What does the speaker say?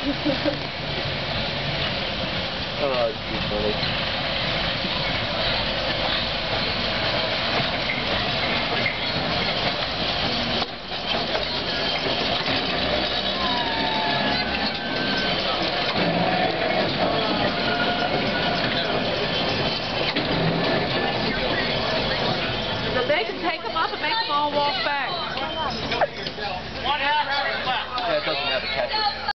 Oh, it's too funny. So they can take them up and make them all walk back. Yeah, it doesn't have a catcher.